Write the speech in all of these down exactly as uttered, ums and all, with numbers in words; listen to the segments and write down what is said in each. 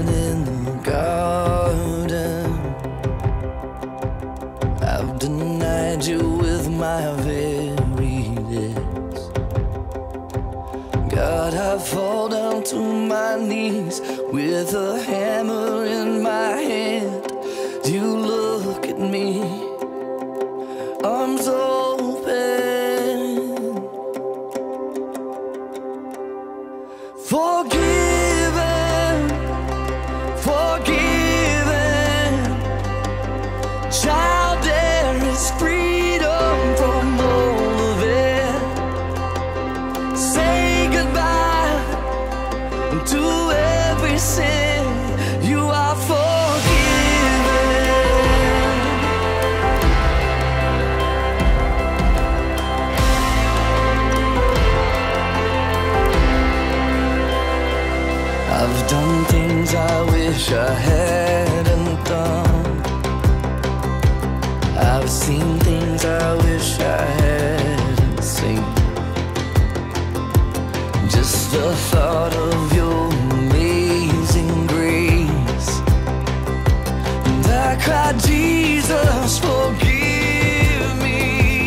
man in the garden. I've denied you with my very lips. God, I fall down to my knees with a hammer in my hand. You look at me, arms open, forgiven, forgiven. Child, there is freedom from all of it. Say goodbye to every sin. You are forgiven. I've done things I wish I hadn't done. I've seen things I wish I hadn't seen. Just the thought of your amazing grace, and I cried, Jesus, forgive me.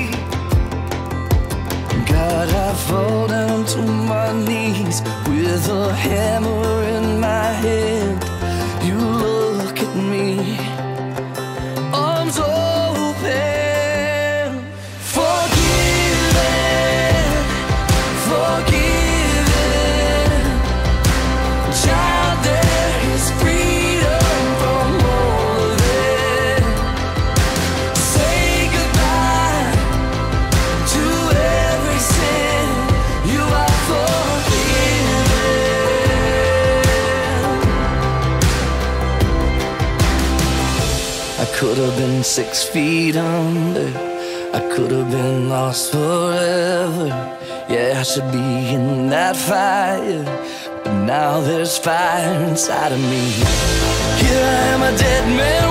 God, I fall down to my knees with a hammer in my hand. You look at me, arms open, forgiven, forgiven. Child, there is freedom from all of it. Say goodbye to every sin. You are forgiven. I could have been six feet under, I could have been lost forever. Yeah, I should be in that fire, but now there's fire inside of me. Here I am, a dead man